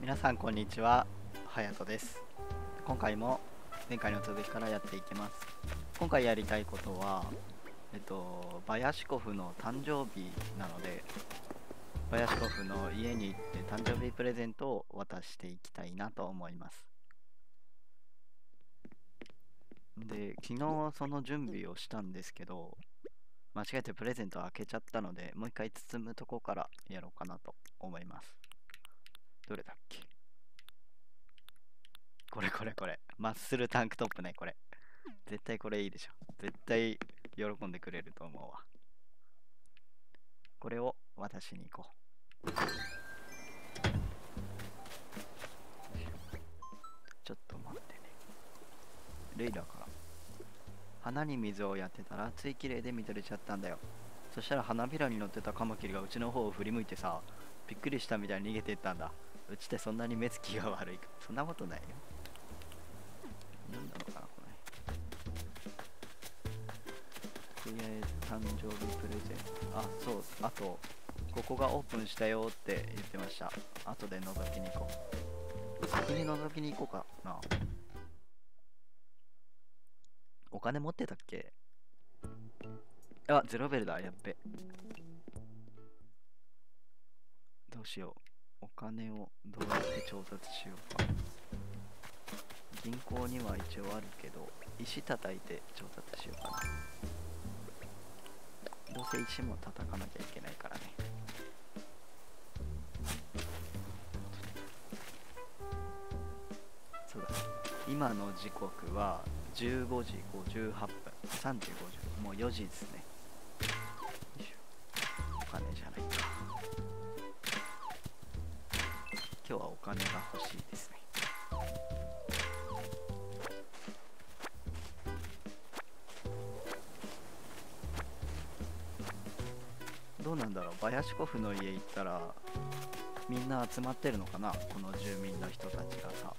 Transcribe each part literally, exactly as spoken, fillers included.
皆さんこんにちは、はやとです。今回も前回の続きからやっていきます。今回やりたいことはえっとバヤシコフの誕生日なので、バヤシコフの家に行って誕生日プレゼントを渡していきたいなと思います。で、昨日その準備をしたんですけど、間違えてプレゼントを開けちゃったので、もう一回包むとこからやろうかなと思います。どれだっけ？これこれこれ。マッスルタンクトップね、これ。絶対これいいでしょ。絶対喜んでくれると思うわ。これを渡しに行こう。ちょっと待ってね。レイラから。花に水をやってたらつい綺麗で見とれちゃったんだよ。そしたら花びらに乗ってたカマキリがうちの方を振り向いてさ、びっくりしたみたいに逃げていったんだ。うちってそんなに目つきが悪いか？そんなことないよ。なんだろうかな、これ。とりあえず誕生日プレゼント。あ、そう、あと、ここがオープンしたよって言ってました。後で覗きに行こう。先に覗きに行こうかな。お金持ってたっけ？あ、ゼロベルだ、やっべ。どうしよう。お金をどうやって調達しようか。銀行には一応あるけど、石叩いて調達しようかな。どうせ石も叩かなきゃいけないからね。そうだ。今の時刻はじゅうごじごじゅうはっぷん。さんじごじゅう。もうよじですね。よいしょ。お金じゃないか。今日はお金が欲しいですね。どうなんだろう、バヤシコフの家行ったらみんな集まってるのかな、この住民の人たちがさ。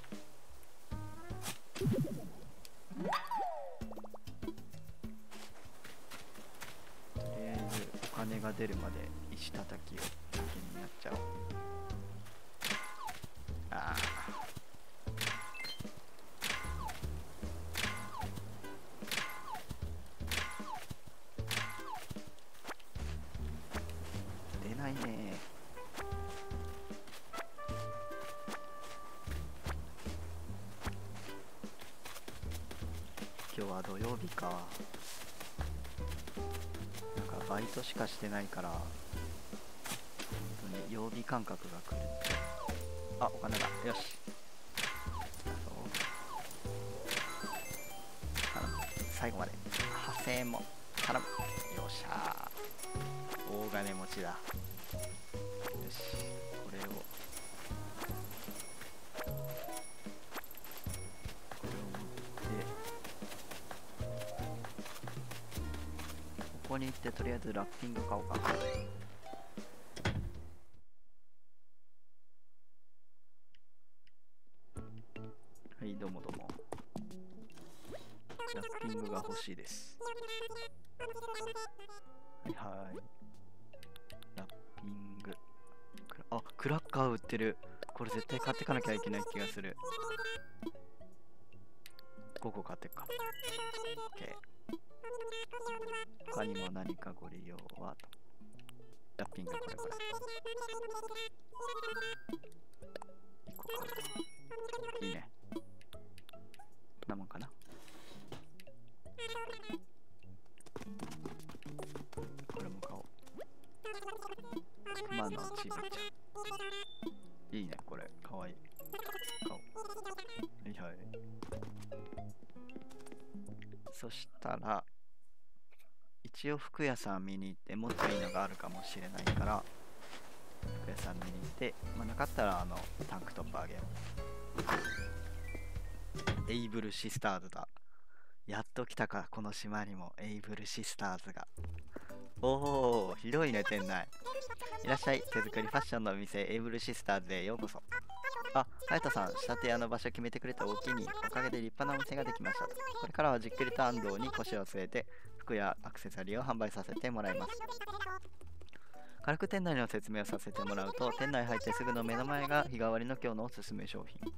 とりあえずお金が出るまで石叩きを先にやっちゃおう。ああ、出ないね。今日は土曜日か。なんかバイトしかしてないから本当に曜日感覚が狂っちゃう。あ、お金だ。よし、頼む。最後まではっせんえんも頼む。よっしゃー、大金持ちだ。よし、これをこれを持ってここに行ってとりあえずラッピング買おうか。はい、どうもどうも。ラッピングが欲しいです。はいはい。ラッピング。あ、クラッカー売ってる。これ絶対買ってかなきゃいけない気がする。ごこ買ってっか。OK。他にも何かご利用はと。ラッピングこれこれ。いっこ買う。いいね。こんなもんかな。これも買おう。熊のちびちゃん。いいね、これ。かわいい。買おう。はいはい。そしたら、一応服屋さん見に行ってもっといいのがあるかもしれないから、服屋さん見に行って、まあ、なかったらあのタンクトップあげよう。エイブルシスターズだ。やっと来たか、この島にもエイブルシスターズが。おお、広いね、店内。いらっしゃい、手作りファッションのお店、エイブルシスターズへようこそ。あ、ハヤトさん、仕立て屋の場所決めてくれておおきに、おかげで立派なお店ができました。これからはじっくりと安藤に腰を据えて、服やアクセサリーを販売させてもらいます。 軽く店内の説明をさせてもらうと、店内入ってすぐの目の前が日替わりの今日のおすすめ商品。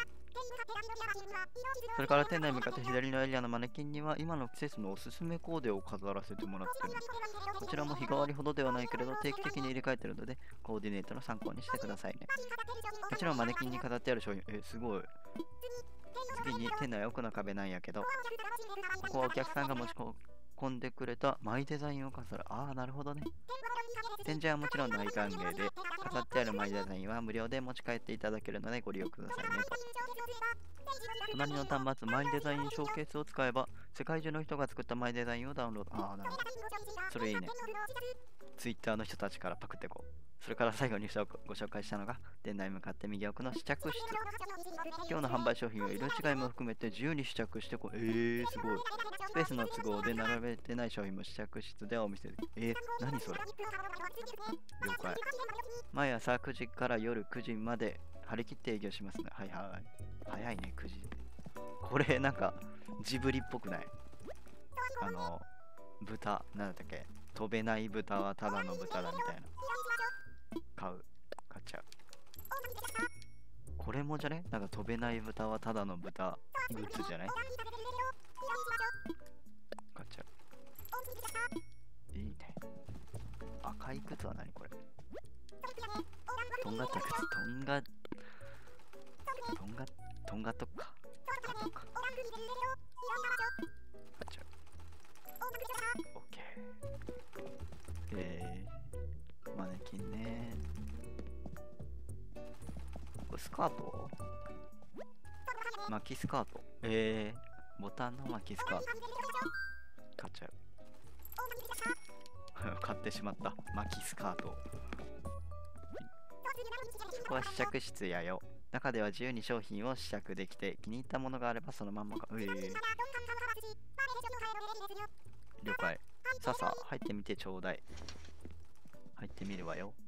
それから店内に向かって左のエリアのマネキンには今の季節のおすすめコーデを飾らせてもらってる。こちらも日替わりほどではないけれど定期的に入れ替えてるのでコーディネートの参考にしてくださいね。もちろんマネキンに飾ってある商品、え、すごい。次に店内奥の壁なんやけど、ここはお客さんが持ち込んでくれたマイデザインを飾る。ああ、なるほどね。展示はもちろん大歓迎で、飾ってあるマイデザインは無料で持ち帰っていただけるのでご利用くださいねと。隣の端末マイデザインショーケースを使えば世界中の人が作ったマイデザインをダウンロード。ああ、なるほど。それいいね。ツイッターの人たちからパクってこう。それから最後にご紹介したのが店内に向かって右奥の試着室。今日の販売商品は色違いも含めて自由に試着してこう。えー、すごい。スペースの都合で並べてない商品も試着室でお店で。えー、何それ。了解。毎朝くじから夜くじまで張り切って営業しますね。はいはい。早いね、くじ。これなんかジブリっぽくない？あの、豚、なんだっけ、飛べない豚はただの豚だみたいな。買う。買っちゃう。これもじゃね？なんか飛べない豚はただの豚グッズじゃない？買っちゃう。いいね。赤い靴は何これ？とんがった靴、とんが、とんが、とんがとか。とかとか。買っちゃう。オッケー。えー、マネキンね。これスカート？巻きスカート。えー、ボタンの巻きスカート。買っちゃう。買ってしまった。巻きスカート。そこは試着室やよ。中では自由に商品を試着できて、気に入ったものがあればそのまんまか。えー、了解。さあさあ、入ってみてちょうだい。入ってみるわよ。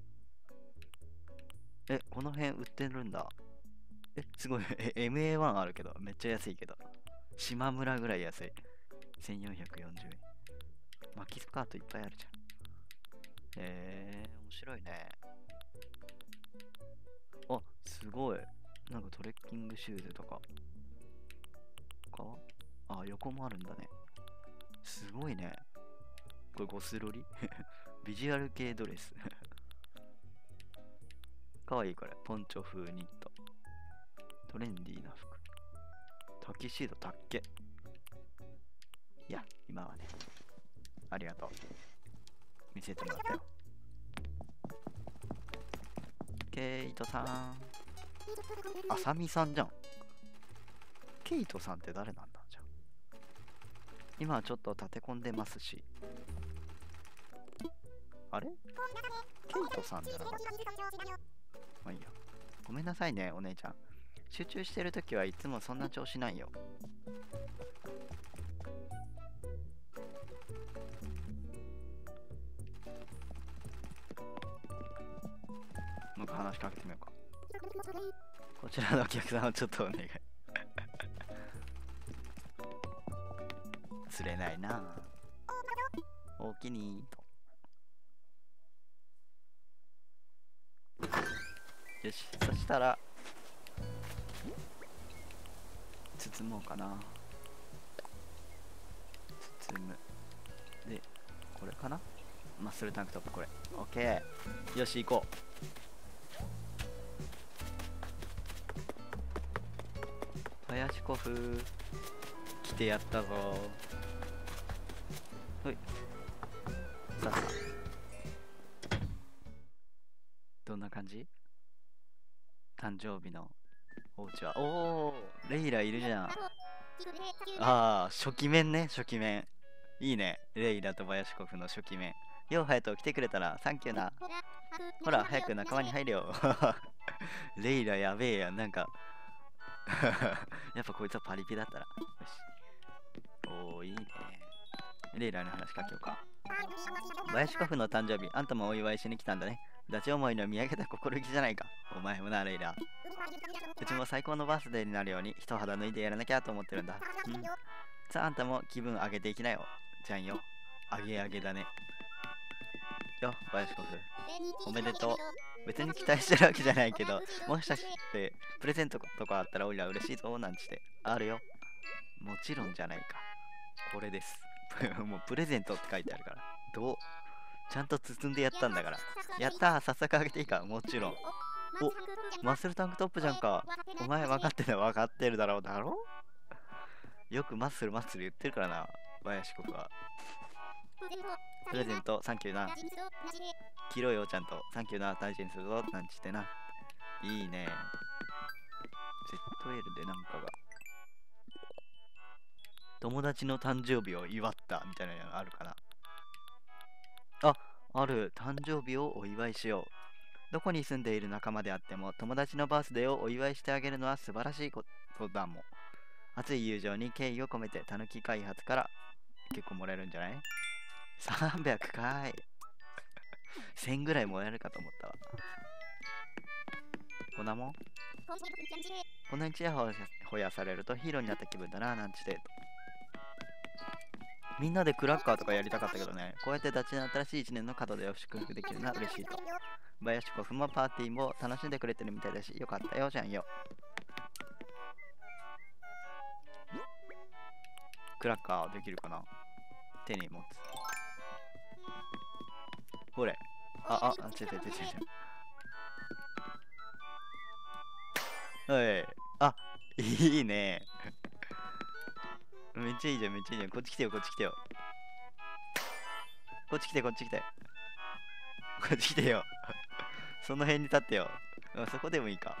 え、この辺売ってるんだ。え、すごい。え、エムエーワン あるけど、めっちゃ安いけど。島村ぐらい安い。せんよんひゃくよんじゅうえん。巻きスカートいっぱいあるじゃん。えー、面白いね。あ、すごい。なんかトレッキングシューズとか。かあ、横もあるんだね。すごいね。これゴスロリビジュアル系ドレス。かわいいこれ。ポンチョ風ニット。トレンディーな服。タキシードたっけ。いや、今はね。ありがとう。見せてもらったよ。ケイトさん。あさみさんじゃん。ケイトさんって誰なんだじゃん。今はちょっと立て込んでますし。あれケイトさんじゃなかった。まあいいや。ごめんなさいね、お姉ちゃん。集中してるときはいつもそんな調子ないよ。なんか話しかけてみようか。こちらのお客さんをちょっとお願い。釣れないな。おおきにと。よし、そしたら包もうかな。包む。で、これかな。マッスルタンクトップ、これ。オッケー。よし、行こう。林コフ来てやったぞ。ほい。さあさあ、どんな感じ？誕生日のお家は。おお、レイラいるじゃん。ああ、初期面ね、初期面。いいね、レイラと林コフの初期面。よう、ハヤト来てくれたらサンキューな。ほら、早く仲間に入れよ。レイラやべえやん、なんか。やっぱこいつはパリピだったら。よし。おー、いいね。レイラに話しかけようか。林コフの誕生日、あんたもお祝いしに来たんだね。ダチ思いの見上げた心意気じゃないか。お前もな、レイラ。うちも最高のバースデーになるように一肌脱いでやらなきゃと思ってるんだ。うん。さあ、あんたも気分上げていきなよ。じゃんよ。上げ上げだね。 よ、バヤシコフ。おめでとう。別に期待してるわけじゃないけど、もしかしてプレゼントとかあったらおいら嬉しいぞなんちて。あるよ。もちろんじゃないか。これです。もうプレゼントって書いてあるから。どうちゃんと包んでやったんだから。やったー、早速あげていいか。もちろん。お、マッスルタンクトップじゃんか。お前分かってる分かってるだろうだろよくマッスルマッスル言ってるからな、バヤシコフは。プレゼント、サンキューな。黄色いよ、ちゃんと。サンキューな、大事にするぞ、なんちってな。いいね。ゼットエル でなんかが。友達の誕生日を祝ったみたいなのあるかな。あ、ある。誕生日をお祝いしよう。どこに住んでいる仲間であっても、友達のバースデーをお祝いしてあげるのは素晴らしいことだもん。熱い友情に敬意を込めて、たぬき開発から結構もらえるんじゃない？ さんびゃく かい。せんぐらいもらえるかと思ったわ。こんなもんこんなにちやほやされるとヒーローになった気分だな、なんちて。みんなでクラッカーとかやりたかったけどね。こうやってダチの新しいいちねんの門出を祝福できるのは嬉しいと。バヤシコフもパーティーも楽しんでくれてるみたいだし、よかったよじゃんよ。クラッカーできるかな？手に持つ。ほれ。あ、あ、あ、ちょちょちょちょ。はい。あ、いいね。めっちゃいいじゃん、めっちゃいいじゃん。こっち来てよ、こっち来てよ。こっち来て、こっち来て。こっち来てよ。その辺に立ってよ。そこでもいいか。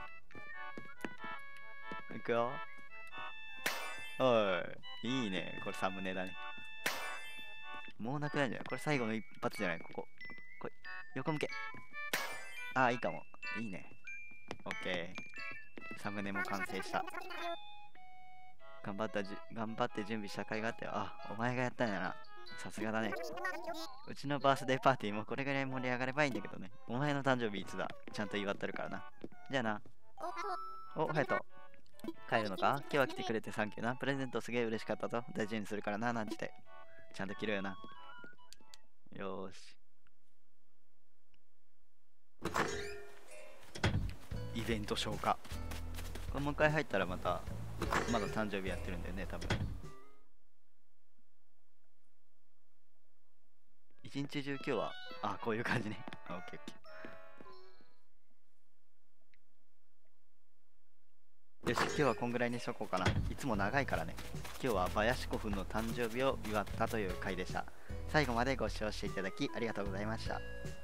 いくよ。おい。いいね。これサムネだね。もうなくないんじゃない？これ最後の一発じゃない？ここ。こい。横向け。ああ、いいかも。いいね。オッケー。サムネも完成した。頑張ったじ、頑張って準備した甲斐があったよ。あ、お前がやったんやな。さすがだね。うちのバースデーパーティーもこれぐらい盛り上がればいいんだけどね。お前の誕生日いつだ？ちゃんと祝ってるからな。じゃあな。お、ハヤト。帰るのか？今日は来てくれてサンキューな。プレゼントすげえ嬉しかったぞ。大事にするからな、なんちて。ちゃんと着ろよな。よーし。イベント消化。これもう一回入ったらまた、まだ誕生日やってるんだよね、多分。一日中今日は、あ、こういう感じね。オッケーオッケー。よし、今日はこんぐらいにしとこうかな。いつも長いからね。今日はバヤシコフの誕生日を祝ったという回でした。最後までご視聴していただきありがとうございました。